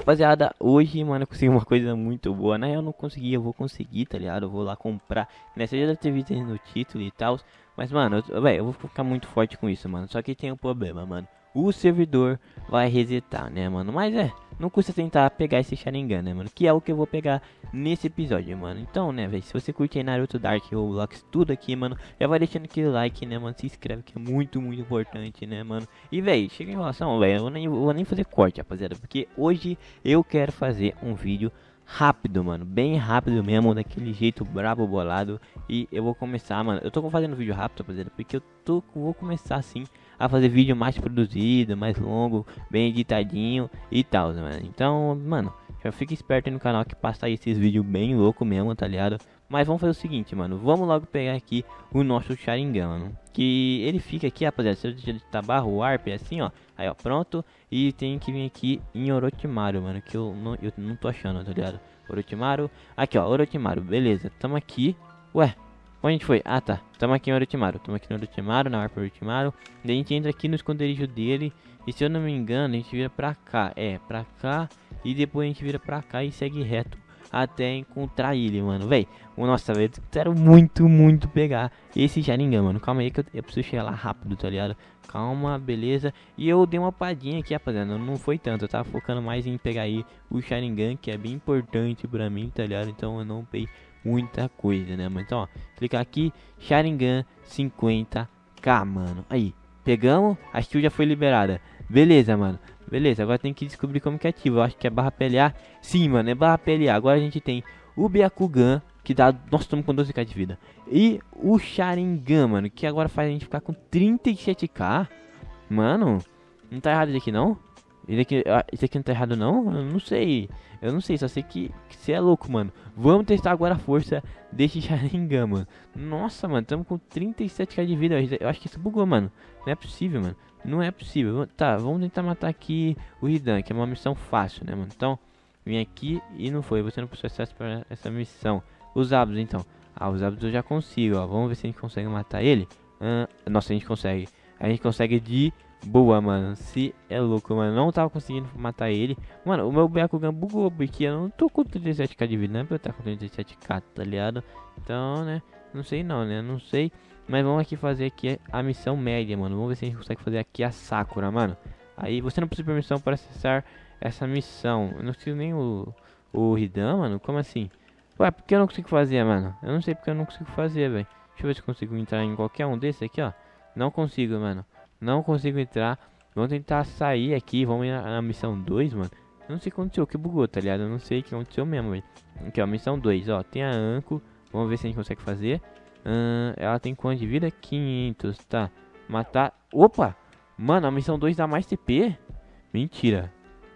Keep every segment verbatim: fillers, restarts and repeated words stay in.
rapaziada, hoje, mano, eu consegui uma coisa muito boa. Na real, eu não consegui, eu vou conseguir, tá ligado? Eu vou lá comprar. Nessa já deve ter visto aí no título e tal. Mas, mano, eu, véi, eu vou ficar muito forte com isso, mano. Só que tem um problema, mano. O servidor vai resetar, né, mano? Mas é, não custa tentar pegar esse Sharingan, né, mano? Que é o que eu vou pegar nesse episódio, mano. Então, né, velho, se você curte aí Naruto Dark ou Roblox, tudo aqui, mano, já vai deixando aquele like, né, mano? Se inscreve que é muito, muito importante, né, mano? E, velho, chega em relação, velho, eu, nem- eu vou nem fazer corte, rapaziada. Porque hoje eu quero fazer um vídeo rápido, mano, bem rápido mesmo, daquele jeito brabo, bolado. E eu vou começar, mano, eu tô fazendo vídeo rápido, rapaziada, porque eu tô, vou começar assim a fazer vídeo mais produzido, mais longo, bem editadinho e tal, mano. Então, mano, já fica esperto aí no canal que passa aí esses vídeos bem louco mesmo, tá ligado? Mas vamos fazer o seguinte, mano, vamos logo pegar aqui o nosso Sharingan, mano. Que ele fica aqui, rapaziada, se eu digitar barra warp, assim, ó. Aí, ó, pronto. E tem que vir aqui em Orochimaru, mano, que eu não, eu não tô achando, tá ligado? Orochimaru, aqui, ó, Orochimaru, beleza, tamo aqui. Ué, onde a gente foi? Ah, tá, tamo aqui em Orochimaru, tamo aqui no Orochimaru, na warp Orochimaru. Daí a gente entra aqui no esconderijo dele. E se eu não me engano, a gente vira pra cá, é, pra cá. E depois a gente vira pra cá e segue reto até encontrar ele, mano, véi. Nossa, velho, quero muito, muito pegar esse Sharingan, mano. Calma aí que eu, eu preciso chegar lá rápido, tá ligado? Calma, beleza. E eu dei uma padinha aqui, rapaziada, não foi tanto. Eu tava focando mais em pegar aí o Sharingan, que é bem importante pra mim, tá ligado? Então eu não peguei muita coisa, né, mano? Então, ó, clicar aqui, Sharingan cinquenta k, mano. Aí, pegamos, a skill já foi liberada. Beleza, mano. Beleza, agora tem que descobrir como que ativa. Eu acho que é barra P L A. Sim, mano, é barra P L A. Agora a gente tem o Byakugan, que dá... Nossa, estamos com doze k de vida. E o Sharingan, mano, que agora faz a gente ficar com trinta e sete k. Mano, não tá errado isso aqui, não? Isso aqui, isso aqui não tá errado, não? Eu não sei. Eu não sei, só sei que você é louco, mano. Vamos testar agora a força desse Sharingan, mano. Nossa, mano, estamos com trinta e sete k de vida. Eu acho que isso bugou, mano. Não é possível, mano. Não é possível. Tá, vamos tentar matar aqui o Hidan, que é uma missão fácil, né, mano? Então, vim aqui e não foi. Você não possui acesso para essa missão. Os Abdos, então. Ah, os Abdos eu já consigo, ó. Vamos ver se a gente consegue matar ele. Ah, nossa, a gente consegue. A gente consegue de boa, mano. Se é louco, mano. Não tava conseguindo matar ele. Mano, o meu Byakugan bugou, porque eu não tô com trinta e sete k de vida, né? Pra eu estar com trinta e sete k, tá ligado? Então, né? Não sei não, né? Não sei. Mas vamos aqui fazer aqui a missão média, mano. Vamos ver se a gente consegue fazer aqui a Sakura, mano. Aí você não precisa de permissão para acessar essa missão. Eu não preciso nem o, o Hidan, mano. Como assim? Ué, por que eu não consigo fazer, mano? Eu não sei porque eu não consigo fazer, velho. Deixa eu ver se eu consigo entrar em qualquer um desses aqui, ó. Não consigo, mano. Não consigo entrar. Vamos tentar sair aqui. Vamos ir na, na missão dois, mano. Eu não sei o que aconteceu, que bugou, tá ligado? Eu não sei o que aconteceu mesmo, velho. Aqui, ó, missão dois, ó. Tem a Anko. Vamos ver se a gente consegue fazer. Hum, ela tem quanto de vida? quinhentos, tá. Matar... Opa! Mano, a missão dois dá mais T P? Mentira.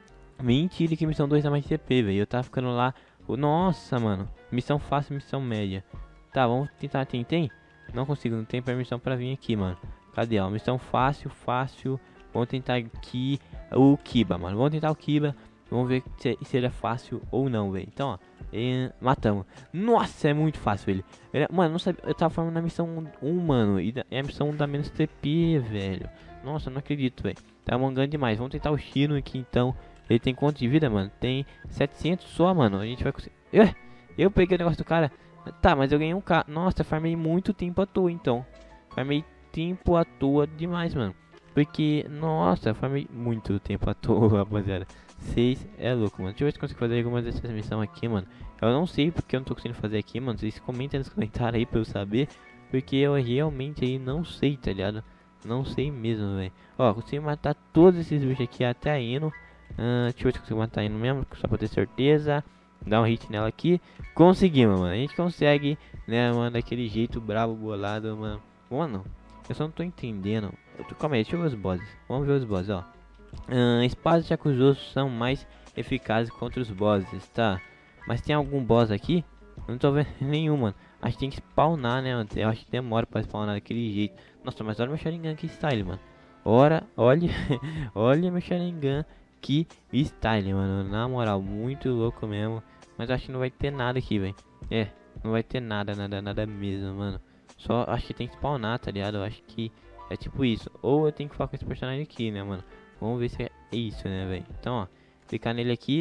Mentira que missão dois dá mais T P, velho. Eu tava ficando lá... Nossa, mano. Missão fácil, missão média. Tá, vamos tentar. Tem, tem? Não consigo, não tem permissão pra vir aqui, mano. Cadê, ó? Missão fácil, fácil. Vamos tentar aqui o Kiba, mano. Vamos tentar o Kiba. Vamos ver se, se ele é fácil ou não, velho. Então, ó. E, matamos. Nossa, é muito fácil ele. ele mano, não sabia. Eu tava falando na missão um, mano. E, da, e a missão um dá menos T P, velho. Nossa, eu não acredito, velho. Tá mangando demais. Vamos tentar o Shino aqui, então. Ele tem quanto de vida, mano? Tem setecentos só, mano. A gente vai conseguir... Eu, eu peguei o negócio do cara. Tá, mas eu ganhei um K. Nossa, farmei muito tempo à toa, então. Farmei tempo à toa demais, mano. Porque, nossa, farmei muito tempo à toa, rapaziada. seis é louco, mano. Deixa eu ver se consigo fazer algumas dessas missões aqui, mano. Eu não sei porque eu não tô conseguindo fazer aqui, mano. Vocês comentem nos comentários aí pra eu saber. Porque eu realmente aí não sei, tá ligado? Não sei mesmo, velho. Ó, consegui matar todos esses bichos aqui até a Ino. Uh, deixa eu ver se consigo matar a Ino mesmo, só pra ter certeza. Dá um hit nela aqui. Conseguimos, mano. A gente consegue, né, mano, daquele jeito brabo, bolado, mano. Mano, eu só não tô entendendo. Eu tô... Calma aí, deixa eu ver os bosses. Vamos ver os bosses, ó. Uh, espadas de Yakuzo são mais eficazes contra os bosses, tá? Mas tem algum boss aqui? Eu não tô vendo nenhum, mano. Acho que tem que spawnar, né, mano? Eu acho que demora pra spawnar daquele jeito. Nossa, mas olha meu Sharingan que style, mano. Ora, olha, olha meu Sharingan que style, mano. Na moral, muito louco mesmo. Mas acho que não vai ter nada aqui, velho. É, não vai ter nada, nada, nada mesmo, mano. Só acho que tem que spawnar, tá ligado? Eu acho que é tipo isso. Ou eu tenho que falar com esse personagem aqui, né, mano? Vamos ver se é isso, né, velho. Então, ó, clicar nele aqui.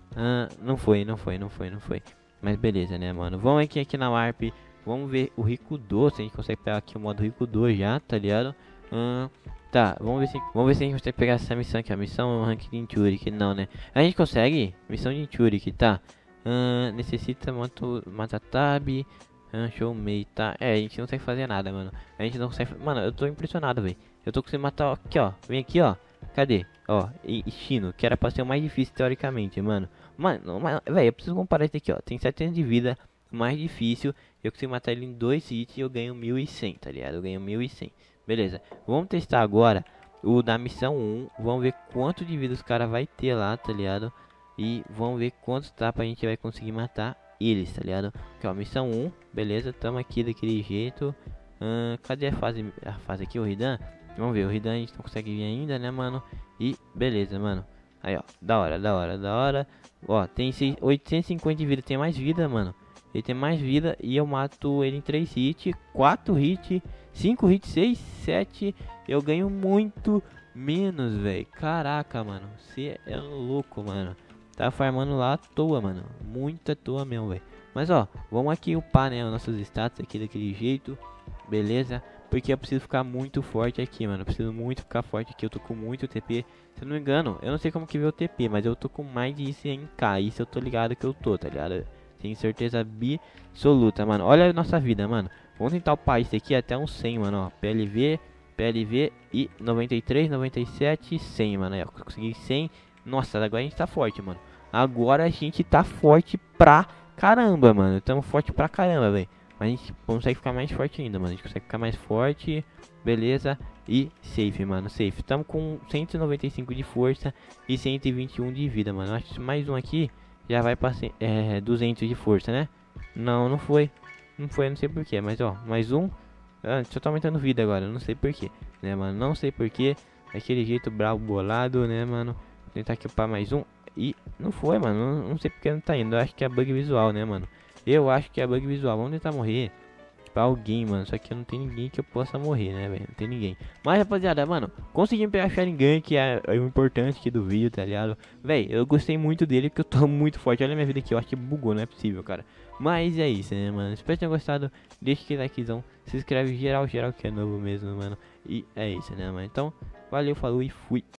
Ah, não foi, não foi, não foi, não foi. Mas beleza, né, mano? Vamos aqui, aqui na Warp. Vamos ver o Rico dois. Se a gente consegue pegar aqui o modo Rico dois já, tá ligado? Ah, tá, vamos ver se vamos ver se a gente consegue pegar essa missão aqui. A missão Rank de Inturik, não, né? A gente consegue? Missão de Inturik, tá? Ah, necessita moto, mata tab. Ah, show mei, tá? É, a gente não consegue fazer nada, mano. A gente não consegue. Mano, eu tô impressionado, velho. Eu tô conseguindo matar aqui, ó. Vem aqui, ó. Cadê? Ó, e, e Chino, que era pra ser o mais difícil teoricamente, mano. Mano, mas, velho, eu preciso comparar isso aqui, ó. Tem setecentos de vida, mais difícil. Eu consigo matar ele em dois hits e eu ganho mil e cem, tá ligado? Eu ganho mil e cem. Beleza, vamos testar agora o da missão um. Vamos ver quanto de vida os caras vai ter lá, tá ligado? E vamos ver quantos tapas a gente vai conseguir matar eles, tá ligado? Aqui, ó, missão um, beleza, tamo aqui daquele jeito. Hum, cadê a fase, a fase aqui, o Ridan? Vamos ver, o Ridan a gente não consegue vir ainda, né, mano? E beleza, mano. Aí, ó, da hora, da hora, da hora. Ó, tem oitocentos e cinquenta de vida, tem mais vida, mano. Ele tem mais vida e eu mato ele em três hits, quatro hits, cinco hits, seis, sete. Eu ganho muito menos, velho. Caraca, mano. Você é louco, mano. Tá farmando lá à toa, mano. Muita toa mesmo, velho. Mas, ó, vamos aqui upar, né, os nossos status aqui daquele jeito. Beleza? Porque eu preciso ficar muito forte aqui, mano. Eu preciso muito ficar forte aqui. Eu tô com muito T P. Se eu não me engano, eu não sei como que vê o T P, mas eu tô com mais de cem k. Isso eu tô ligado que eu tô, tá ligado? Tenho certeza absoluta, mano. Olha a nossa vida, mano. Vamos tentar upar isso aqui até uns cem, mano. Ó, P L V, P L V e noventa e três, noventa e sete, cem, mano. Aí, ó, consegui cem. Nossa, agora a gente tá forte, mano. Agora a gente tá forte pra caramba, mano. Tamo forte pra caramba, velho. Mas a gente consegue ficar mais forte ainda, mano. A gente consegue ficar mais forte. Beleza. E safe, mano. Safe. Tamo com cento e noventa e cinco de força e cento e vinte e um de vida, mano. Acho que mais um aqui já vai pra é, duzentos de força, né? Não, não foi. Não foi, não sei porquê. Mas, ó, mais um. Ah, só tá aumentando vida agora. Não sei porquê, né, mano? Não sei porquê. Daquele jeito bravo, bolado, né, mano? Vou tentar aqui upar mais um. E não foi, mano. Não, não sei porque não tá indo. Eu acho que é bug visual, né, mano? Eu acho que é bug visual. Vamos tentar morrer pra alguém, mano. Só que não tem ninguém que eu possa morrer, né, velho? Não tem ninguém. Mas, rapaziada, mano, conseguimos pegar Sharingan, que é, é o importante aqui do vídeo, tá ligado? Véi, eu gostei muito dele porque eu tô muito forte. Olha a minha vida aqui. Eu acho que bugou, não é possível, cara. Mas é isso, né, mano? Espero que tenham gostado. Deixa aquele likezão. Se inscreve geral, geral que é novo mesmo, mano. E é isso, né, mano? Então, valeu, falou e fui.